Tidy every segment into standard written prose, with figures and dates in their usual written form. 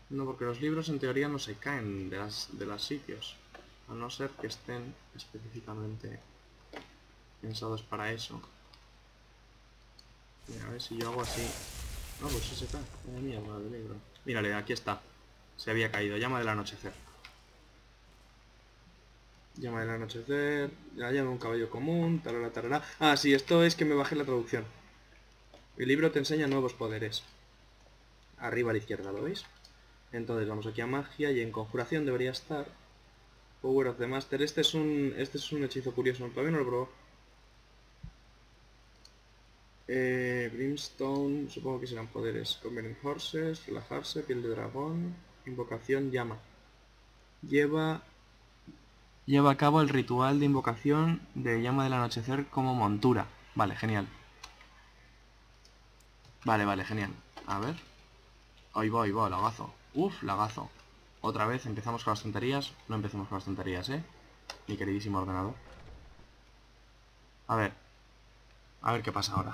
No, porque los libros en teoría no se caen de los sitios. A no ser que estén específicamente pensados para eso. Mira, a ver si yo hago así. No, pues sí se cae. Vaya mierda de libro. Mírale, aquí está. Se había caído. Llama del anochecer. Llama del anochecer. La llama un caballo común. Tarara, tarara. Ah, sí, esto es que me bajé la traducción. El libro te enseña nuevos poderes. Arriba a la izquierda, ¿lo veis? Entonces vamos aquí a magia y en conjuración debería estar Power of the Master. Este es un hechizo curioso. Todavía no lo probó. Brimstone, supongo que serán poderes. Convenient Horses, relajarse, piel de dragón, invocación, llama. Lleva a cabo el ritual de invocación de llama del anochecer como montura. Vale, genial. Vale, genial. A ver. Ahí va, lagazo. Uf, lagazo. Otra vez empezamos con las tonterías. No empecemos con las tonterías, mi queridísimo ordenador. A ver qué pasa ahora.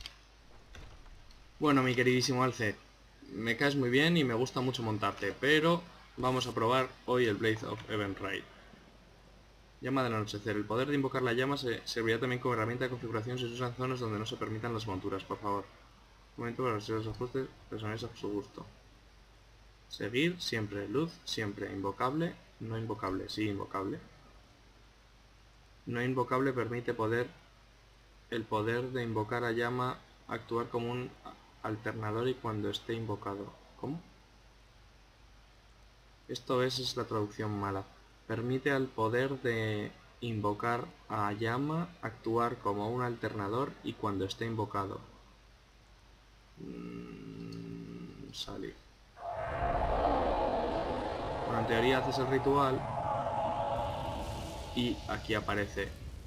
Bueno, mi queridísimo Alce, me caes muy bien y me gusta mucho montarte, pero vamos a probar hoy el Blade of Eventide. Llama del anochecer. El poder de invocar la llama servirá también como herramienta de configuración si se usan zonas donde no se permitan las monturas, por favor. Un momento para hacer los ajustes personales a su gusto. Seguir, siempre. Luz, siempre. Invocable, no invocable. Sí, invocable. No invocable permite el poder de invocar a llama actuar como un alternador y cuando esté invocado. ¿Cómo? Esto es la traducción mala. Permite al poder de invocar a llama actuar como un alternador y cuando esté invocado. Salir. Bueno, en teoría haces el ritual y aquí aparece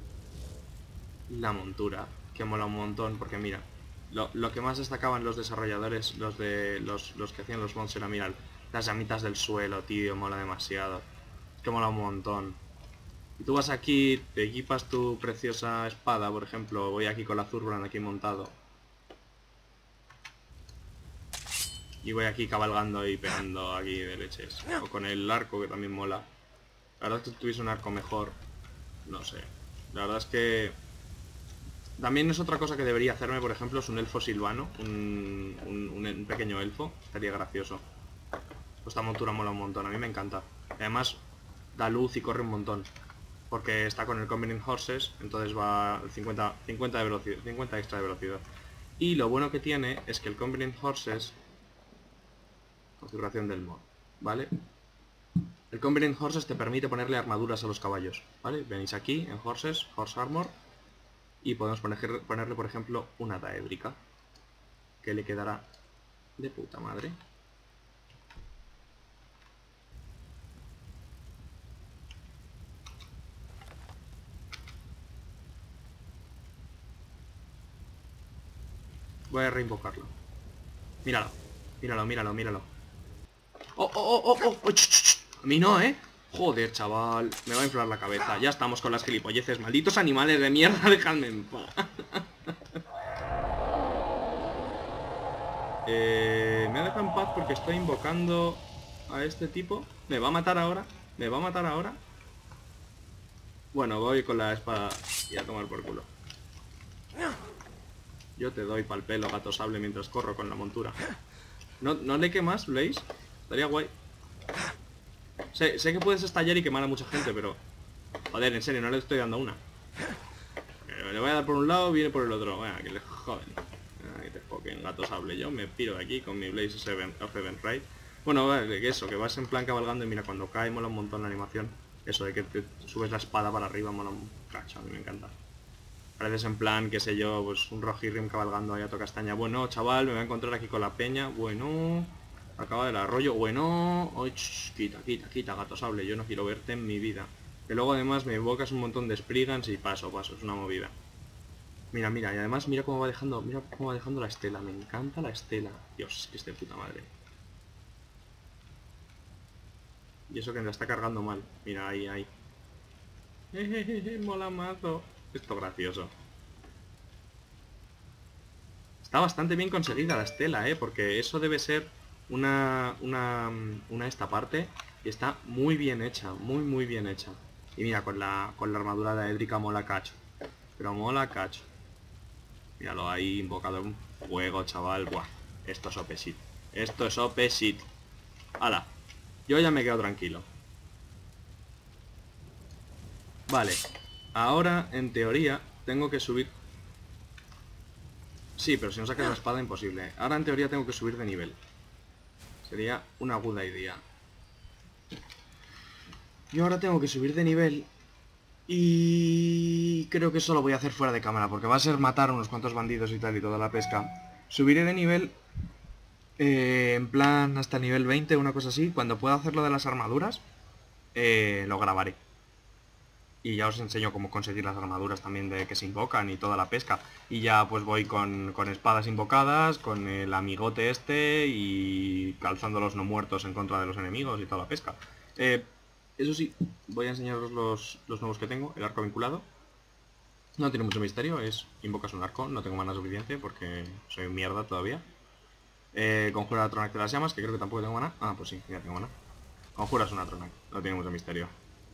la montura, que mola un montón porque mira, lo que más destacaban los desarrolladores, los que hacían los mods era mirar las llamitas del suelo, tío, mola demasiado. Es que mola un montón. Y tú vas aquí, te equipas tu preciosa espada, por ejemplo, voy aquí con la Zurbrand aquí montado. Y voy aquí cabalgando y pegando aquí de leches. O con el arco, que también mola. La verdad es que si tuviese un arco mejor, no sé. La verdad es que también es otra cosa que debería hacerme, por ejemplo, es un elfo silvano, un pequeño elfo, estaría gracioso. Esta montura mola un montón, a mí me encanta. Además, da luz y corre un montón. Porque está con el Convenient Horses, entonces va 50 de velocidad, 50 extra de velocidad. Y lo bueno que tiene es que el Convenient Horses, configuración del mod, ¿vale? El Convenient Horses te permite ponerle armaduras a los caballos, ¿vale? Venís aquí en Horses, Horse Armor, y podemos ponerle, por ejemplo, una daédrica, que le quedará de puta madre. Voy a reinvocarlo. Míralo, míralo. ¡Oh! Ch, ch, ch. A mí no, ¿eh? Joder, chaval, me va a inflar la cabeza. Ya estamos con las gilipolleces. Malditos animales de mierda, dejadme en paz. Me ha dejado en paz porque estoy invocando a este tipo. ¿Me va a matar ahora? Bueno, voy con la espada y a tomar por culo. Yo te doy pa'l pelo, gato sable, mientras corro con la montura. ¿No le quemas, Blaze? Estaría guay. Sé que puedes estallar y quemar a mucha gente, pero... Joder, en serio, no le estoy dando una. Le voy a dar por un lado, viene por el otro. Bueno, que le joden. Que te foquen, gato sable. Yo me piro de aquí con mi Blaze of Eventide. Bueno, vale, que eso, que vas en plan cabalgando y mira, cuando cae mola un montón la animación. Eso de que te subes la espada para arriba mola un cacho, a mí me encanta. Pareces en plan, qué sé yo, pues un Rohirrim cabalgando ahí a toda castaña. Bueno, chaval, me voy a encontrar aquí con la peña. Bueno, acaba del arroyo. Bueno, ay, quita, gato sable. Yo no quiero verte en mi vida. Que luego además me evocas un montón de Spriggans y paso, es una movida. Mira, y además mira cómo va dejando la estela. Me encanta la estela. Dios, que es de puta madre. Y eso que me la está cargando mal. Mira, ahí. Mola mazo. Esto gracioso. Está bastante bien conseguida la estela, porque eso debe ser una esta parte y está muy bien hecha, muy bien hecha. Y mira, con la armadura de Edrica mola cacho. Pero mola cacho. Míralo ahí, invocado un fuego, chaval. Buah, esto es OP shit. Esto es OP shit. Hala, yo ya me quedo tranquilo. Vale, ahora en teoría tengo que subir. Sí, pero si no saca la espada, imposible. Ahora en teoría tengo que subir de nivel. Sería una aguda idea. Yo ahora tengo que subir de nivel. Y creo que eso lo voy a hacer fuera de cámara, porque va a ser matar unos cuantos bandidos y tal y toda la pesca. Subiré de nivel, en plan hasta el nivel 20, una cosa así. Cuando pueda hacer lo de las armaduras, lo grabaré. Y ya os enseño cómo conseguir las armaduras también de que se invocan y toda la pesca. Y ya pues voy con espadas invocadas, con el amigote este y calzando los no muertos en contra de los enemigos y toda la pesca. Eso sí, voy a enseñaros los nuevos que tengo. El arco vinculado. No tiene mucho misterio, es invocas un arco, no tengo mana suficiente porque soy mierda todavía. Conjura la Tronac de las llamas, que creo que tampoco tengo mana. Ah, pues sí, ya tengo mana. Conjuras una Tronac, no tiene mucho misterio.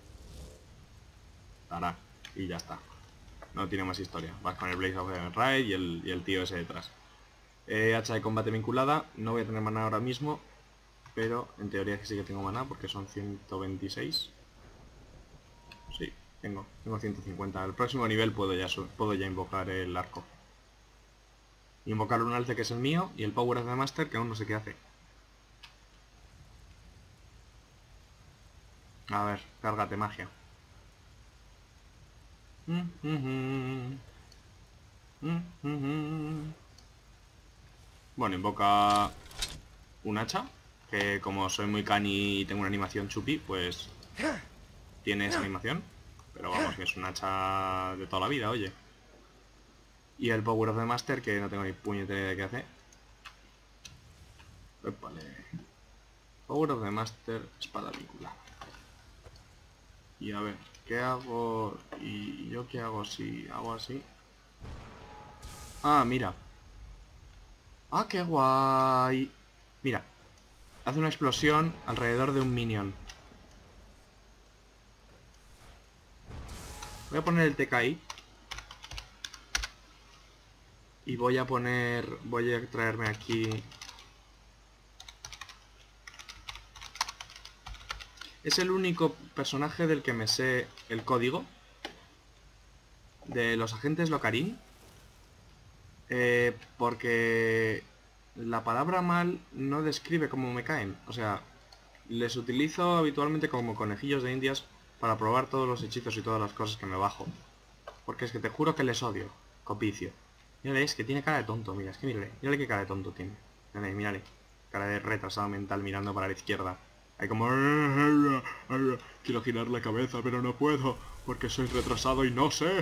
Tará, y ya está. No tiene más historia. Vas con el Blaze of Heaven Raid y el tío ese detrás. Hacha de combate vinculada, no voy a tener mana ahora mismo, pero en teoría es que sí que tengo mana porque son 126. Sí, tengo 150. Al próximo nivel puedo ya invocar el arco. Invocar un alce que es el mío y el Power of the Master que aún no sé qué hace. A ver, cárgate magia. Bueno, invoca un hacha, que como soy muy cani y tengo una animación chupi, pues tiene esa animación. Pero vamos, que es un hacha de toda la vida, oye. Y el Power of the Master, que no tengo ni puñetera de qué hace. Vale. Power of the Master, espada vinculada. Y a ver, ¿qué hago? ¿Y yo qué hago si hago así? Ah, mira. Ah, qué guay. Mira, hace una explosión alrededor de un minion. Voy a poner el TKI. Y voy a traerme aquí. Es el único personaje del que me sé el código de los agentes Locarín. Porque la palabra mal no describe cómo me caen. O sea, les utilizo habitualmente como conejillos de indias para probar todos los hechizos y todas las cosas que me bajo. Porque es que te juro que les odio. Copicio. Mírale, es que tiene cara de tonto, mira, es que mírale qué cara de tonto tiene. Mírale. Cara de retrasado mental mirando para la izquierda. Hay como... Quiero girar la cabeza, pero no puedo, porque soy retrasado y no sé.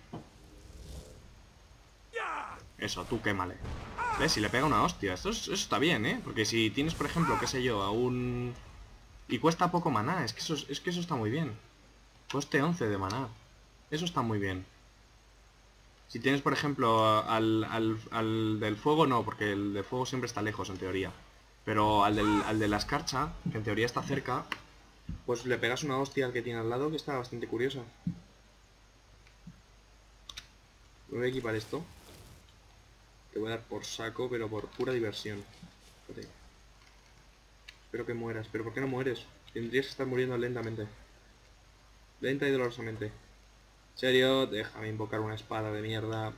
Eso, tú quémale. ¿Ves? Si le pega una hostia. Eso está bien, ¿eh? Porque si tienes, por ejemplo, qué sé yo, a un... Y cuesta poco maná, es que eso está muy bien. Coste 11 de maná. Eso está muy bien. Si tienes, por ejemplo, al del fuego, no, porque el del fuego siempre está lejos, en teoría. Pero al de la escarcha, que en teoría está cerca, pues le pegas una hostia al que tiene al lado, que está bastante curioso. Voy a equipar esto. Te voy a dar por saco, pero por pura diversión. Espérate. Espero que mueras. ¿Pero por qué no mueres? Tendrías que estar muriendo lentamente. Lenta y dolorosamente. ¿En serio? Déjame invocar una espada de mierda.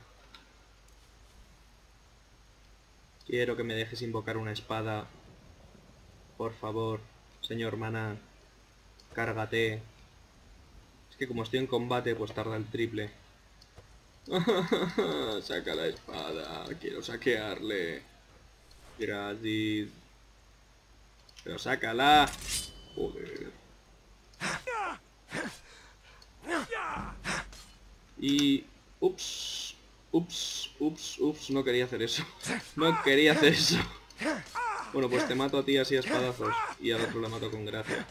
Quiero que me dejes invocar una espada. Por favor, señor mana. Cárgate. Es que como estoy en combate, pues tarda el triple. Saca la espada. Quiero saquearle. Gracias. Pero sácala. Joder. Y... Ups. No quería hacer eso. No quería hacer eso. Bueno, pues te mato a ti así a espadazos. Y al otro lo mato con gracia.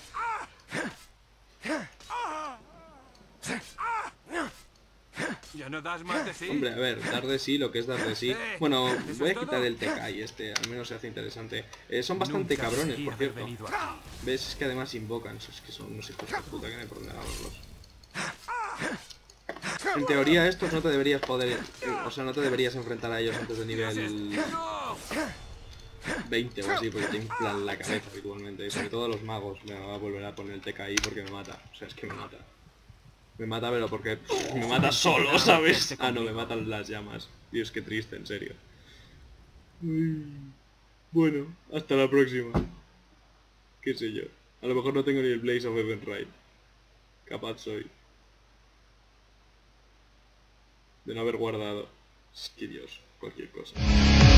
¿Ya no das más de sí? Hombre, a ver, dar de sí lo que es dar de sí. Bueno, ¿eso voy a es todo? quitar el TK y al menos se hace interesante. Son bastante Nunca cabrones, debería por haber cierto. venido aquí. ¿Ves? Es que además invocan. Es que son unos hijos de puta que no hay por dónde agarrarlos. En teoría estos no te deberías poder... o sea, no te deberías enfrentar a ellos antes de nivel 20 o así, porque te inflan la cabeza habitualmente. Y sobre todo los magos. Me va a volver a poner el TK ahí porque me mata. O sea, es que me mata. Me mata, pero porque me mata solo, ¿sabes? Ah, no, me matan las llamas. Dios, qué triste, en serio. Bueno, hasta la próxima. Qué sé yo. A lo mejor no tengo ni el Blaze of Evenride. Capaz soy de no haber guardado. Es que Dios, cualquier cosa.